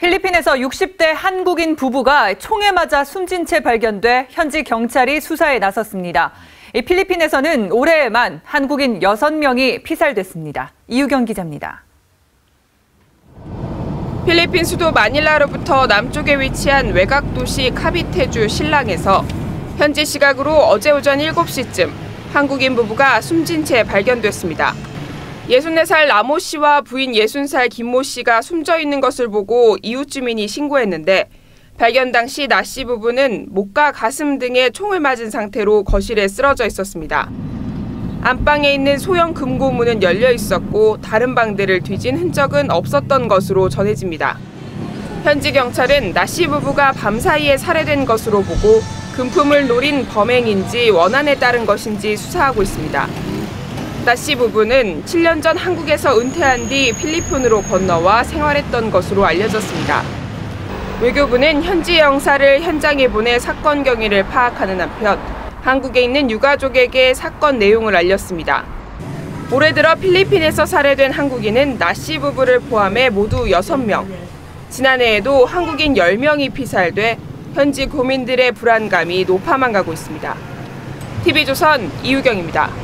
필리핀에서 60대 한국인 부부가 총에 맞아 숨진 채 발견돼 현지 경찰이 수사에 나섰습니다. 필리핀에서는 올해에만 한국인 6명이 피살됐습니다. 이유경 기자입니다. 필리핀 수도 마닐라로부터 남쪽에 위치한 외곽 도시 카비테주 실랑에서 현지 시각으로 어제 오전 7시쯤 한국인 부부가 숨진 채 발견됐습니다. 64살 라모 씨와 부인 60살 김모 씨가 숨져 있는 것을 보고 이웃 주민이 신고했는데 발견 당시 나 씨 부부는 목과 가슴 등에 총을 맞은 상태로 거실에 쓰러져 있었습니다. 안방에 있는 소형 금고문은 열려 있었고 다른 방들을 뒤진 흔적은 없었던 것으로 전해집니다. 현지 경찰은 나 씨 부부가 밤사이에 살해된 것으로 보고 금품을 노린 범행인지 원한에 따른 것인지 수사하고 있습니다. 나 씨 부부는 7년 전 한국에서 은퇴한 뒤 필리핀으로 건너와 생활했던 것으로 알려졌습니다. 외교부는 현지 영사를 현장에 보내 사건 경위를 파악하는 한편 한국에 있는 유가족에게 사건 내용을 알렸습니다. 올해 들어 필리핀에서 살해된 한국인은 나 씨 부부를 포함해 모두 6명. 지난해에도 한국인 10명이 피살돼 현지 국민들의 불안감이 높아만 가고 있습니다. TV조선 이유경입니다.